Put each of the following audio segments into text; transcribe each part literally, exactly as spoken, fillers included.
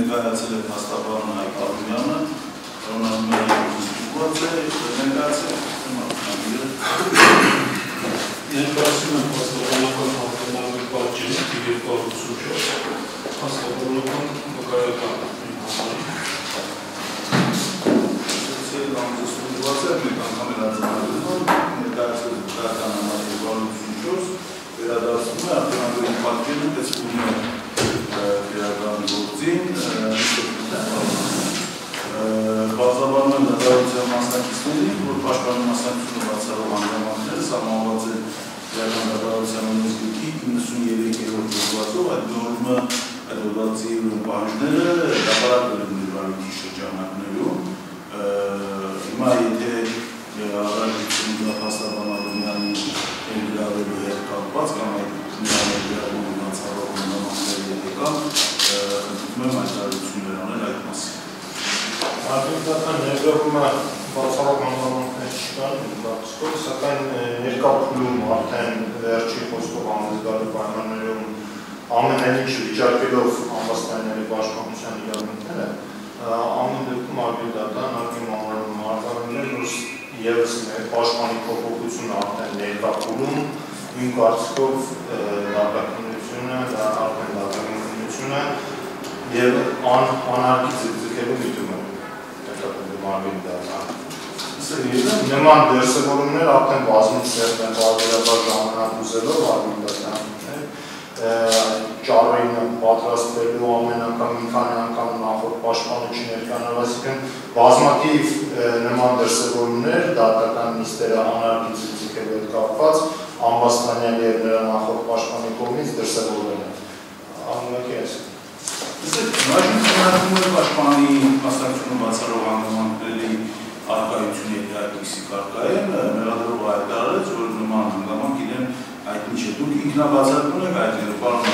ներկայացել է փաստաբան Հայկ Ալունյանը, կրոնարում է ուղղված է, ներկայացել ներկայացում են փաստաբանական հաղթանակի պատճենը թիվ երկու հարյուր ութսունչորս փաստաբանական վկայական ուղղված է, մեկ անգամ էլ արձանագրում ներկայացել վկայական համար երկու հարյուր ութսունչորս վերադարձում է արձանագրի պատճենը տեսվում է իրական գործին, բազաբանում են դատարության մասնակիցներին, որ պաշտպանում մասնակցությունը բացառող հանգամանքները սահմանված է իրական դատարության նույնիսկ իննսուններորդ հոդվածով, այդ նորմը այդ հոդվածի պահանջները հրապարակվել են ներվարույթի շրջանակներում։ Հիմա եթե առանձնությունը փաստաբան Ալունյանի ներգրավելու հետ կապված կամ այդ ներգրավելու բացառող հանգամանքների հետ կապ, խնդրում եմ հայտարարություններ անել այդ մասին։ Արտադրական ներգրավումը բացառող հանգամանքներ չկան, սակայն ներկա փուլում արդեն վերջի խոսքով համազգալի պայմաններում ամեն ինչ վիճարկելով ամբաստանյանի պաշտպանության իրավունքները, ամեն դեպքում արտադրական ակի մանրանում արտադրություններ, որ ևս պաշտպանի փոփոխությունը արդեն ներկա փուլում, իմ կարծիքով դատականությունը, դա արդեն դատականությունը եւ անհարկի ձգձգելու միտում է մարմին դարձան։ Նման դերսևորումներ արդեն բազմիցս են բարբերաբար ժամանակ ուզելով մարմին դարձաններ, ճառերին պատրաստվելու ամեն անգամ մի քանի անգամ նախորդ պաշտպանը չներկանալ, այսինքն բազմաթիվ նման դերսևորումներ դատական նիստերը անհարկի ձգձգելու հետ կապված ամբաստանյան եւ նրա նախորդ պաշտպանի կողմից դերսևորվել են։ Անգլակի այս Այժմ քննարկվում է պաշտպանի մասնակցությունը բացառող հանգամանքների առկայությունը եթե այդպիսի կարգա են, մեղադրողը հայտարարեց, որ նման հանգամանք իրեն հայտնի չէ։ Դուք ինքնաբացատրում եք այդ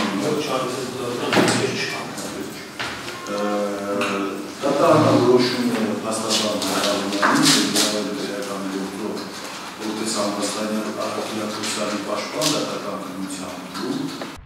դատարանը որոշում է փաստաբան Ալունյանին, որպես ամբաստանյան առաքելակցության պաշտպան դատական քննության